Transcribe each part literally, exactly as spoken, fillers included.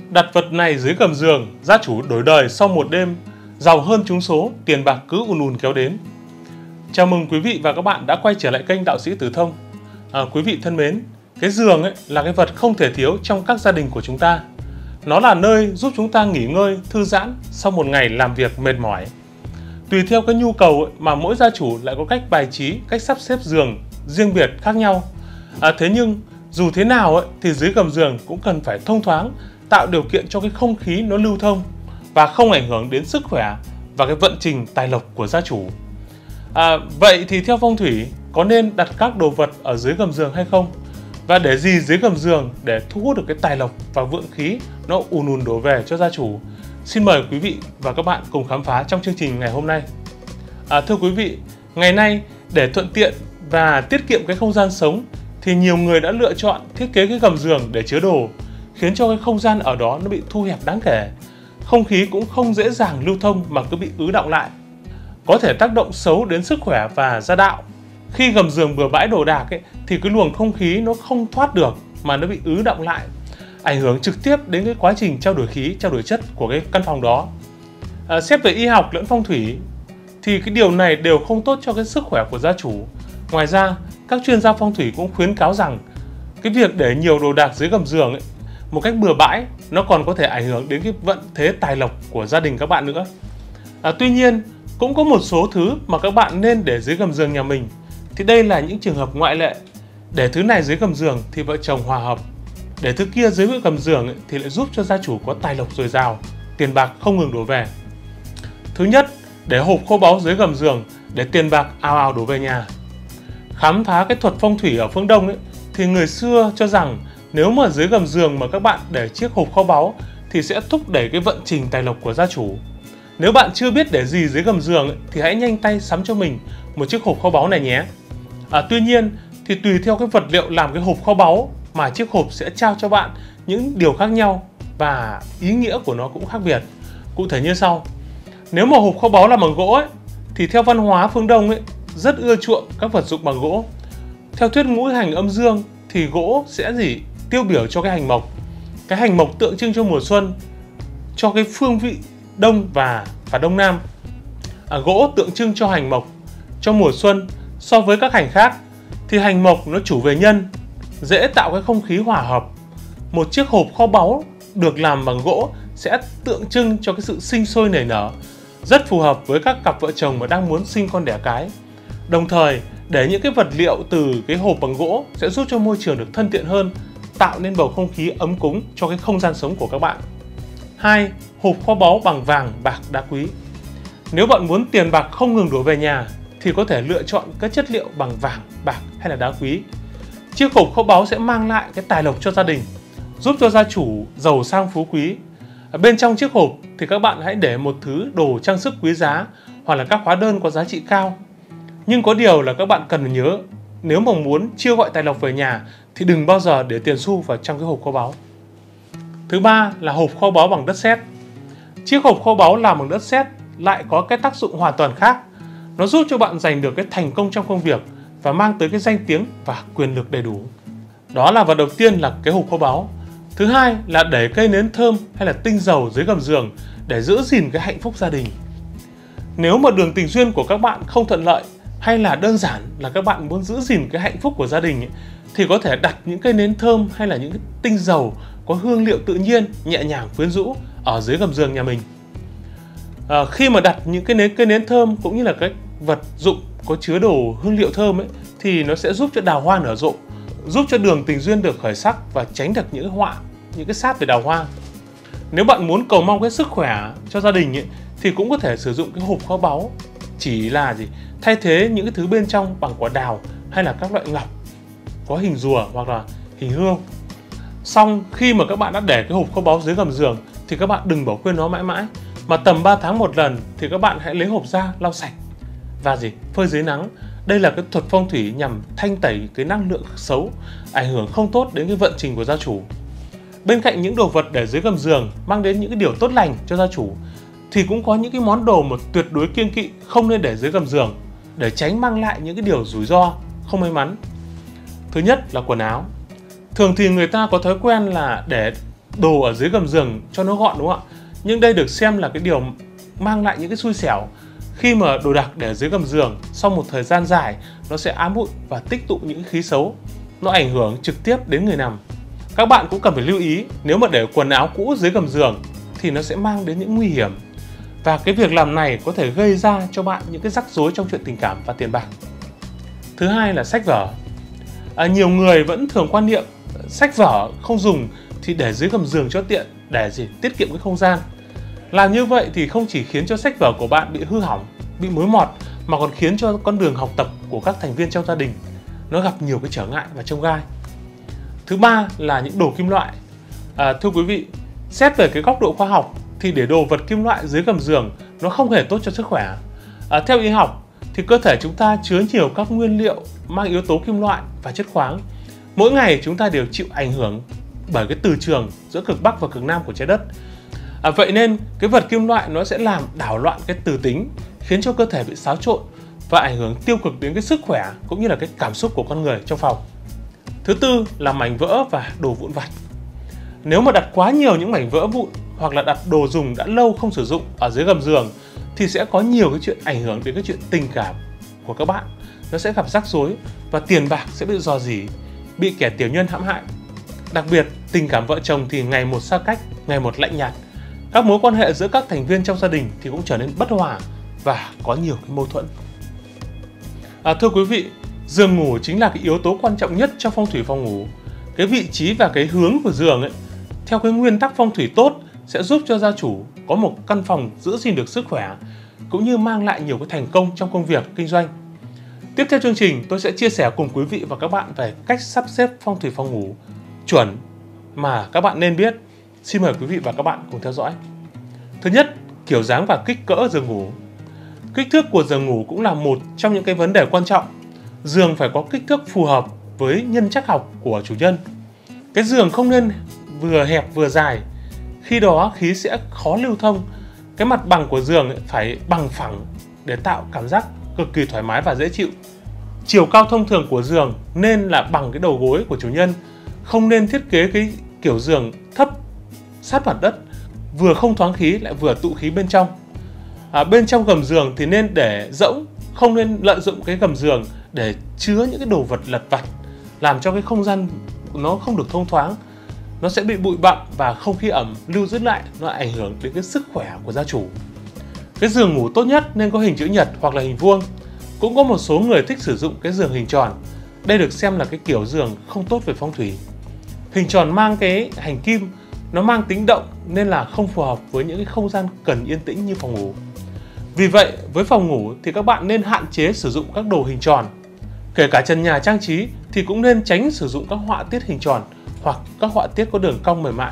Đặt vật này dưới gầm giường, gia chủ đổi đời sau một đêm, giàu hơn trúng số, tiền bạc cứ ùn ùn kéo đến. Chào mừng quý vị và các bạn đã quay trở lại kênh Đạo Sĩ Tử Thông. À, quý vị thân mến, cái giường ấy là cái vật không thể thiếu trong các gia đình của chúng ta. Nó là nơi giúp chúng ta nghỉ ngơi, thư giãn sau một ngày làm việc mệt mỏi. Tùy theo cái nhu cầu ấy, mà mỗi gia chủ lại có cách bài trí, cách sắp xếp giường riêng biệt khác nhau. À, thế nhưng dù thế nào ấy, thì dưới gầm giường cũng cần phải thông thoáng, tạo điều kiện cho cái không khí nó lưu thông và không ảnh hưởng đến sức khỏe và cái vận trình tài lộc của gia chủ. À, vậy thì theo phong thủy có nên đặt các đồ vật ở dưới gầm giường hay không? Và để gì dưới gầm giường để thu hút được cái tài lộc và vượng khí nó ùn ùn đổ về cho gia chủ? Xin mời quý vị và các bạn cùng khám phá trong chương trình ngày hôm nay. À, thưa quý vị, ngày nay để thuận tiện và tiết kiệm cái không gian sống thì nhiều người đã lựa chọn thiết kế cái gầm giường để chứa đồ, khiến cho cái không gian ở đó nó bị thu hẹp đáng kể. Không khí cũng không dễ dàng lưu thông mà cứ bị ứ đọng lại, có thể tác động xấu đến sức khỏe và gia đạo. Khi gầm giường bừa bãi đồ đạc ấy, thì cái luồng không khí nó không thoát được mà nó bị ứ đọng lại, ảnh hưởng trực tiếp đến cái quá trình trao đổi khí, trao đổi chất của cái căn phòng đó. À, xét về y học lẫn phong thủy thì cái điều này đều không tốt cho cái sức khỏe của gia chủ. Ngoài ra, các chuyên gia phong thủy cũng khuyến cáo rằng cái việc để nhiều đồ đạc dưới gầm giường ấy, một cách bừa bãi nó còn có thể ảnh hưởng đến cái vận thế tài lộc của gia đình các bạn nữa. À, tuy nhiên cũng có một số thứ mà các bạn nên để dưới gầm giường nhà mình. Thì đây là những trường hợp ngoại lệ. Để thứ này dưới gầm giường thì vợ chồng hòa hợp, để thứ kia dưới gầm giường ấy, thì lại giúp cho gia chủ có tài lộc dồi dào, tiền bạc không ngừng đổ về. Thứ nhất, để hộp kho báu dưới gầm giường để tiền bạc ào ào đổ về nhà. Khám phá cái thuật phong thủy ở phương Đông ấy, thì người xưa cho rằng nếu mà dưới gầm giường mà các bạn để chiếc hộp kho báu thì sẽ thúc đẩy cái vận trình tài lộc của gia chủ. Nếu bạn chưa biết để gì dưới gầm giường ấy, thì hãy nhanh tay sắm cho mình một chiếc hộp kho báu này nhé. À, tuy nhiên thì tùy theo cái vật liệu làm cái hộp kho báu mà chiếc hộp sẽ trao cho bạn những điều khác nhau và ý nghĩa của nó cũng khác biệt. Cụ thể như sau: nếu mà hộp kho báu làm bằng gỗ ấy, thì theo văn hóa phương Đông ấy rất ưa chuộng các vật dụng bằng gỗ. Theo thuyết ngũ hành âm dương thì gỗ sẽ gì tiêu biểu cho cái hành mộc. Cái hành mộc tượng trưng cho mùa xuân, cho cái phương vị đông và và đông nam. À, gỗ tượng trưng cho hành mộc, cho mùa xuân. So với các hành khác thì hành mộc nó chủ về nhân, dễ tạo cái không khí hòa hợp. Một chiếc hộp kho báu được làm bằng gỗ sẽ tượng trưng cho cái sự sinh sôi nảy nở, rất phù hợp với các cặp vợ chồng mà đang muốn sinh con đẻ cái. Đồng thời, để những cái vật liệu từ cái hộp bằng gỗ sẽ giúp cho môi trường được thân thiện hơn, tạo nên bầu không khí ấm cúng cho cái không gian sống của các bạn. Hai, hộp kho báu bằng vàng, bạc, đá quý. Nếu bạn muốn tiền bạc không ngừng đổ về nhà thì có thể lựa chọn các chất liệu bằng vàng, bạc hay là đá quý. Chiếc hộp kho báu sẽ mang lại cái tài lộc cho gia đình, giúp cho gia chủ giàu sang phú quý. Ở bên trong chiếc hộp thì các bạn hãy để một thứ đồ trang sức quý giá hoặc là các hóa đơn có giá trị cao. Nhưng có điều là các bạn cần nhớ, nếu mà muốn chiêu gọi tài lộc về nhà thì đừng bao giờ để tiền xu vào trong cái hộp kho báu. Thứ ba là hộp kho báu bằng đất sét. Chiếc hộp kho báu làm bằng đất sét lại có cái tác dụng hoàn toàn khác. Nó giúp cho bạn giành được cái thành công trong công việc và mang tới cái danh tiếng và quyền lực đầy đủ. Đó là vật đầu tiên là cái hộp kho báu. Thứ hai là để cây nến thơm hay là tinh dầu dưới gầm giường để giữ gìn cái hạnh phúc gia đình. Nếu mà đường tình duyên của các bạn không thuận lợi, hay là đơn giản là các bạn muốn giữ gìn cái hạnh phúc của gia đình ấy, thì có thể đặt những cây nến thơm hay là những cái tinh dầu có hương liệu tự nhiên, nhẹ nhàng quyến rũ ở dưới gầm giường nhà mình. À, khi mà đặt những cái nến cây nến thơm cũng như là cái vật dụng có chứa đồ hương liệu thơm ấy, thì nó sẽ giúp cho đào hoa nở rộ, giúp cho đường tình duyên được khởi sắc và tránh được những cái họa, những cái sát về đào hoa. Nếu bạn muốn cầu mong cái sức khỏe cho gia đình ấy, thì cũng có thể sử dụng cái hộp kho báu, chỉ là gì thay thế những cái thứ bên trong bằng quả đào hay là các loại ngọc có hình rùa hoặc là hình hươu. Xong khi mà các bạn đã để cái hộp kho báu dưới gầm giường thì các bạn đừng bỏ quên nó mãi mãi, mà tầm ba tháng một lần thì các bạn hãy lấy hộp ra lau sạch và gì phơi dưới nắng. Đây là cái thuật phong thủy nhằm thanh tẩy cái năng lượng xấu, ảnh hưởng không tốt đến cái vận trình của gia chủ. Bên cạnh những đồ vật để dưới gầm giường mang đến những cái điều tốt lành cho gia chủ thì cũng có những cái món đồ mà tuyệt đối kiêng kỵ không nên để dưới gầm giường để tránh mang lại những cái điều rủi ro không may mắn. Thứ nhất là quần áo. Thường thì người ta có thói quen là để đồ ở dưới gầm giường cho nó gọn, đúng không ạ? Nhưng đây được xem là cái điều mang lại những cái xui xẻo. Khi mà đồ đạc để dưới gầm giường, sau một thời gian dài nó sẽ ám bụi và tích tụ những khí xấu, nó ảnh hưởng trực tiếp đến người nằm. Các bạn cũng cần phải lưu ý, nếu mà để quần áo cũ dưới gầm giường thì nó sẽ mang đến những nguy hiểm. Và cái việc làm này có thể gây ra cho bạn những cái rắc rối trong chuyện tình cảm và tiền bạc. Thứ hai là sách vở. À, nhiều người vẫn thường quan niệm sách vở không dùng thì để dưới gầm giường cho tiện, để gì tiết kiệm cái không gian. Làm như vậy thì không chỉ khiến cho sách vở của bạn bị hư hỏng, bị mối mọt, mà còn khiến cho con đường học tập của các thành viên trong gia đình nó gặp nhiều cái trở ngại và chông gai. Thứ ba là những đồ kim loại. À, thưa quý vị, xét về cái góc độ khoa học thì để đồ vật kim loại dưới gầm giường nó không hề tốt cho sức khỏe. À, theo y học thì cơ thể chúng ta chứa nhiều các nguyên liệu mang yếu tố kim loại và chất khoáng. Mỗi ngày chúng ta đều chịu ảnh hưởng bởi cái từ trường giữa cực Bắc và cực Nam của trái đất. À, vậy nên cái vật kim loại nó sẽ làm đảo loạn cái từ tính, khiến cho cơ thể bị xáo trộn và ảnh hưởng tiêu cực đến cái sức khỏe cũng như là cái cảm xúc của con người trong phòng. Thứ tư là mảnh vỡ và đồ vụn vặt. Nếu mà đặt quá nhiều những mảnh vỡ vụn hoặc là đặt đồ dùng đã lâu không sử dụng ở dưới gầm giường thì sẽ có nhiều cái chuyện ảnh hưởng đến cái chuyện tình cảm của các bạn. Nó sẽ gặp rắc rối và tiền bạc sẽ bị rò rỉ, bị kẻ tiểu nhân hãm hại. Đặc biệt, tình cảm vợ chồng thì ngày một xa cách, ngày một lạnh nhạt. Các mối quan hệ giữa các thành viên trong gia đình thì cũng trở nên bất hòa và có nhiều cái mâu thuẫn. À, thưa quý vị, giường ngủ chính là cái yếu tố quan trọng nhất trong phong thủy phòng ngủ. Cái vị trí và cái hướng của giường ấy, theo cái nguyên tắc phong thủy tốt sẽ giúp cho gia chủ có một căn phòng giữ gìn được sức khỏe cũng như mang lại nhiều cái thành công trong công việc kinh doanh. Tiếp theo chương trình, tôi sẽ chia sẻ cùng quý vị và các bạn về cách sắp xếp phong thủy phòng ngủ chuẩn mà các bạn nên biết. Xin mời quý vị và các bạn cùng theo dõi. Thứ nhất, kiểu dáng và kích cỡ giường ngủ. Kích thước của giường ngủ cũng là một trong những cái vấn đề quan trọng. Giường phải có kích thước phù hợp với nhân chắc học của chủ nhân. Cái giường không nên vừa hẹp vừa dài, khi đó khí sẽ khó lưu thông. Cái mặt bằng của giường phải bằng phẳng để tạo cảm giác cực kỳ thoải mái và dễ chịu. Chiều cao thông thường của giường nên là bằng cái đầu gối của chủ nhân, không nên thiết kế cái kiểu giường thấp sát mặt đất, vừa không thoáng khí lại vừa tụ khí bên trong. À, bên trong gầm giường thì nên để rỗng, không nên lợi dụng cái gầm giường để chứa những cái đồ vật lặt vặt, làm cho cái không gian nó không được thông thoáng. Nó sẽ bị bụi bặm và không khí ẩm lưu giữ lại, nó ảnh hưởng đến cái sức khỏe của gia chủ. Cái giường ngủ tốt nhất nên có hình chữ nhật hoặc là hình vuông. Cũng có một số người thích sử dụng cái giường hình tròn. Đây được xem là cái kiểu giường không tốt về phong thủy. Hình tròn mang cái hành kim, nó mang tính động nên là không phù hợp với những cái không gian cần yên tĩnh như phòng ngủ. Vì vậy, với phòng ngủ thì các bạn nên hạn chế sử dụng các đồ hình tròn. Kể cả trần nhà trang trí thì cũng nên tránh sử dụng các họa tiết hình tròn hoặc các họa tiết có đường cong mềm mại.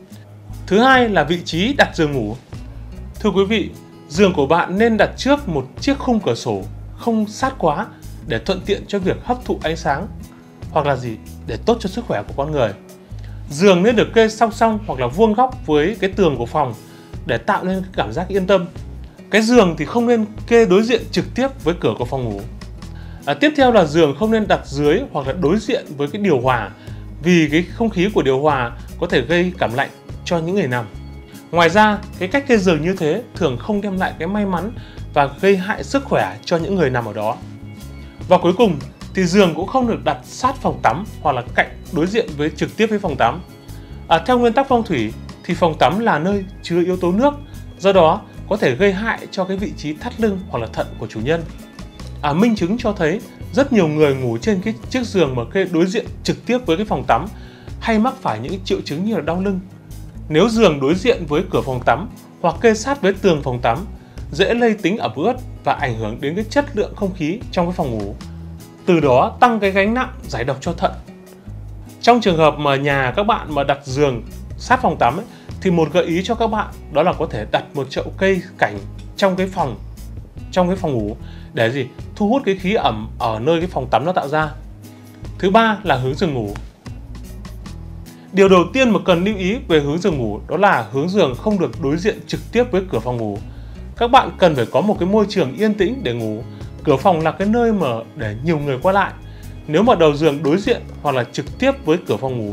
Thứ hai là vị trí đặt giường ngủ. Thưa quý vị, giường của bạn nên đặt trước một chiếc khung cửa sổ không sát quá để thuận tiện cho việc hấp thụ ánh sáng, hoặc là gì để tốt cho sức khỏe của con người. Giường nên được kê song song hoặc là vuông góc với cái tường của phòng để tạo nên cái cảm giác yên tâm. Cái giường thì không nên kê đối diện trực tiếp với cửa của phòng ngủ. À, tiếp theo là giường không nên đặt dưới hoặc là đối diện với cái điều hòa, vì cái không khí của điều hòa có thể gây cảm lạnh cho những người nằm. Ngoài ra, cái cách kê giường như thế thường không đem lại cái may mắn và gây hại sức khỏe cho những người nằm ở đó. Và cuối cùng thì giường cũng không được đặt sát phòng tắm hoặc là cạnh đối diện với trực tiếp với phòng tắm. À, theo nguyên tắc phong thủy thì phòng tắm là nơi chứa yếu tố nước, do đó có thể gây hại cho cái vị trí thắt lưng hoặc là thận của chủ nhân. À, minh chứng cho thấy rất nhiều người ngủ trên cái chiếc giường mà kê đối diện trực tiếp với cái phòng tắm hay mắc phải những triệu chứng như là đau lưng. Nếu giường đối diện với cửa phòng tắm hoặc kê sát với tường phòng tắm, dễ lây tính ẩm ướt và ảnh hưởng đến cái chất lượng không khí trong cái phòng ngủ, từ đó tăng cái gánh nặng giải độc cho thận. Trong trường hợp mà nhà các bạn mà đặt giường sát phòng tắm ấy, thì một gợi ý cho các bạn đó là có thể đặt một chậu cây cảnh trong cái phòng trong cái phòng ngủ để gì thu hút cái khí ẩm ở nơi cái phòng tắm nó tạo ra. Thứ ba là hướng giường ngủ. Điều đầu tiên mà cần lưu ý về hướng giường ngủ đó là hướng giường không được đối diện trực tiếp với cửa phòng ngủ. Các bạn cần phải có một cái môi trường yên tĩnh để ngủ. Cửa phòng là cái nơi mà để nhiều người qua lại. Nếu mà đầu giường đối diện hoặc là trực tiếp với cửa phòng ngủ,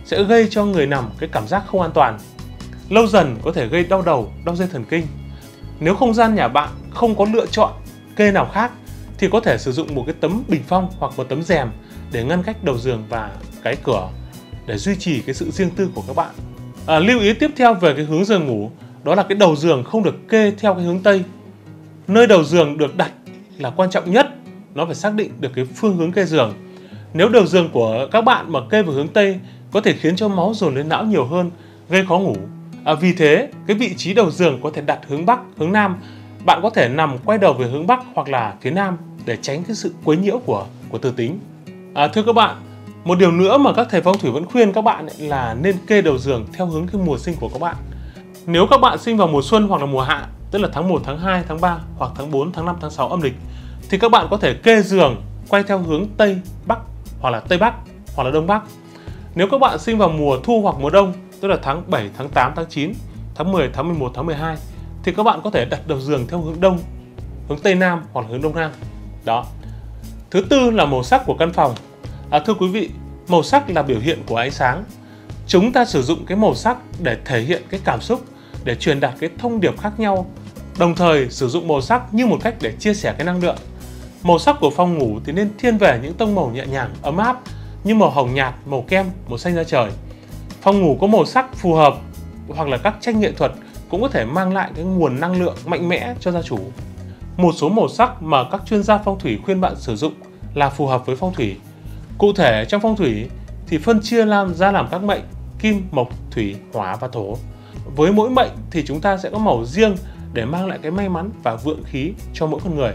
sẽ gây cho người nằm cái cảm giác không an toàn. Lâu dần có thể gây đau đầu, đau dây thần kinh. Nếu không gian nhà bạn không có lựa chọn kê nào khác thì có thể sử dụng một cái tấm bình phong hoặc một tấm rèm để ngăn cách đầu giường và cái cửa để duy trì cái sự riêng tư của các bạn. À, lưu ý tiếp theo về cái hướng giường ngủ, đó là cái đầu giường không được kê theo cái hướng Tây. Nơi đầu giường được đặt là quan trọng nhất, nó phải xác định được cái phương hướng kê giường. Nếu đầu giường của các bạn mà kê vào hướng Tây có thể khiến cho máu dồn lên não nhiều hơn, gây khó ngủ. À, vì thế, cái vị trí đầu giường có thể đặt hướng Bắc, hướng Nam. Bạn có thể nằm quay đầu về hướng Bắc hoặc là phía Nam để tránh cái sự quấy nhiễu của của tử tính. À, thưa các bạn, một điều nữa mà các thầy phong thủy vẫn khuyên các bạn ấy là nên kê đầu giường theo hướng cái mùa sinh của các bạn. Nếu các bạn sinh vào mùa xuân hoặc là mùa hạ, tức là tháng một, tháng hai, tháng ba hoặc tháng bốn, tháng năm, tháng sáu âm lịch, thì các bạn có thể kê giường quay theo hướng Tây Bắc hoặc là Tây Bắc hoặc là Đông Bắc. Nếu các bạn sinh vào mùa thu hoặc mùa đông, tức là tháng bảy, tháng tám, tháng chín, tháng mười, tháng mười một, tháng mười hai, thì các bạn có thể đặt đầu giường theo hướng Đông, hướng Tây Nam hoặc là hướng Đông Nam. Đó. Thứ tư là màu sắc của căn phòng. À, thưa quý vị, màu sắc là biểu hiện của ánh sáng. Chúng ta sử dụng cái màu sắc để thể hiện cái cảm xúc, để truyền đạt cái thông điệp khác nhau, đồng thời sử dụng màu sắc như một cách để chia sẻ cái năng lượng. Màu sắc của phòng ngủ thì nên thiên về những tông màu nhẹ nhàng, ấm áp như màu hồng nhạt, màu kem, màu xanh da trời. Phòng ngủ có màu sắc phù hợp hoặc là các tranh nghệ thuật cũng có thể mang lại cái nguồn năng lượng mạnh mẽ cho gia chủ. Một số màu sắc mà các chuyên gia phong thủy khuyên bạn sử dụng là phù hợp với phong thủy. Cụ thể trong phong thủy thì phân chia làm ra làm các mệnh kim, mộc, thủy, hỏa và thổ. Với mỗi mệnh thì chúng ta sẽ có màu riêng để mang lại cái may mắn và vượng khí cho mỗi con người.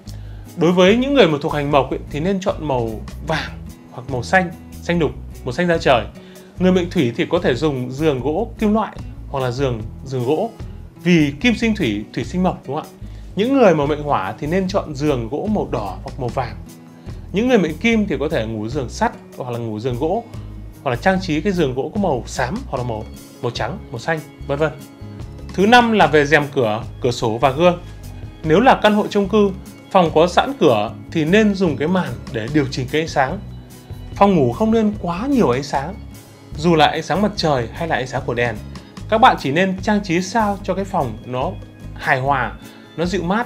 Đối với những người mà thuộc hành mộc ấy, thì nên chọn màu vàng hoặc màu xanh, xanh đục, màu xanh da trời. Người mệnh thủy thì có thể dùng giường gỗ kim loại hoặc là giường giường gỗ, vì kim sinh thủy, thủy sinh mộc, đúng không ạ? Những người mà mệnh hỏa thì nên chọn giường gỗ màu đỏ hoặc màu vàng. Những người mệnh kim thì có thể ngủ giường sắt hoặc là ngủ giường gỗ, hoặc là trang trí cái giường gỗ có màu xám hoặc là màu màu trắng, màu xanh, vân vân. Thứ năm là về rèm cửa, cửa sổ và gương. Nếu là căn hộ chung cư, phòng có sẵn cửa thì nên dùng cái màn để điều chỉnh cái ánh sáng. Phòng ngủ không nên quá nhiều ánh sáng, dù là ánh sáng mặt trời hay là ánh sáng của đèn. Các bạn chỉ nên trang trí sao cho cái phòng nó hài hòa, nó dịu mát.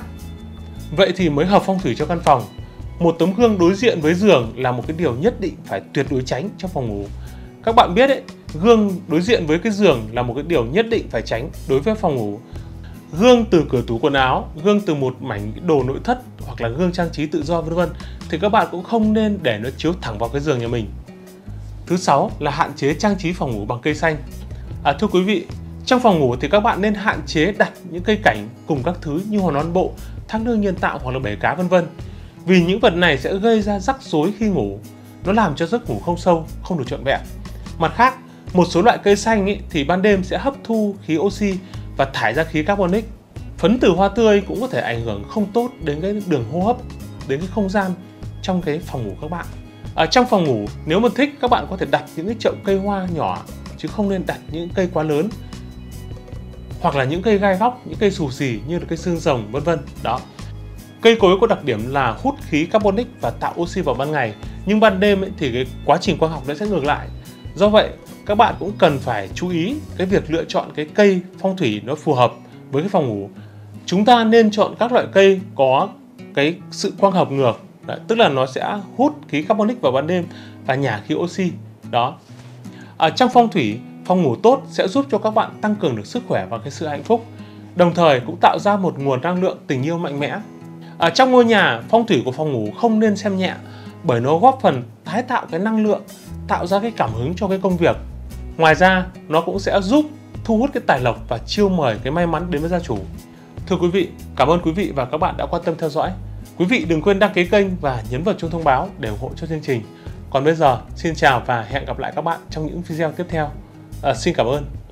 Vậy thì mới hợp phong thủy cho căn phòng. Một tấm gương đối diện với giường là một cái điều nhất định phải tuyệt đối tránh trong phòng ngủ. Các bạn biết đấy, gương đối diện với cái giường là một cái điều nhất định phải tránh đối với phòng ngủ. Gương từ cửa tủ quần áo, gương từ một mảnh đồ nội thất hoặc là gương trang trí tự do vân vân thì các bạn cũng không nên để nó chiếu thẳng vào cái giường nhà mình. Thứ sáu là hạn chế trang trí phòng ngủ bằng cây xanh. À, thưa quý vị, trong phòng ngủ thì các bạn nên hạn chế đặt những cây cảnh cùng các thứ như hoa non bộ, thác nước nhân tạo hoặc là bể cá vân vân. Vì những vật này sẽ gây ra rắc rối khi ngủ, nó làm cho giấc ngủ không sâu, không được trọn vẹn. Mặt khác, một số loại cây xanh ý, thì ban đêm sẽ hấp thu khí oxy và thải ra khí carbonic. Phấn từ hoa tươi cũng có thể ảnh hưởng không tốt đến cái đường hô hấp, đến cái không gian trong cái phòng ngủ các bạn. Ở trong phòng ngủ, nếu mà thích, các bạn có thể đặt những cái chậu cây hoa nhỏ chứ không nên đặt những cây quá lớn, hoặc là những cây gai góc, những cây xù xì như là cây xương rồng vân vân. Đó. Cây cối có đặc điểm là hút khí carbonic và tạo oxy vào ban ngày, nhưng ban đêm ấy, thì cái quá trình quang học nó sẽ ngược lại. Do vậy, các bạn cũng cần phải chú ý cái việc lựa chọn cái cây phong thủy nó phù hợp với cái phòng ngủ. Chúng ta nên chọn các loại cây có cái sự quang hợp ngược, đấy, tức là nó sẽ hút khí carbonic vào ban đêm và nhả khí oxy. Đó. Ở trong phong thủy, phòng ngủ tốt sẽ giúp cho các bạn tăng cường được sức khỏe và cái sự hạnh phúc, đồng thời cũng tạo ra một nguồn năng lượng tình yêu mạnh mẽ. Ở trong ngôi nhà, phong thủy của phòng ngủ không nên xem nhẹ, bởi nó góp phần tái tạo cái năng lượng, tạo ra cái cảm hứng cho cái công việc. Ngoài ra, nó cũng sẽ giúp thu hút cái tài lộc và chiêu mời cái may mắn đến với gia chủ. Thưa quý vị, cảm ơn quý vị và các bạn đã quan tâm theo dõi. Quý vị đừng quên đăng ký kênh và nhấn vào chuông thông báo để ủng hộ cho chương trình. Còn bây giờ, xin chào và hẹn gặp lại các bạn trong những video tiếp theo. À, xin cảm ơn.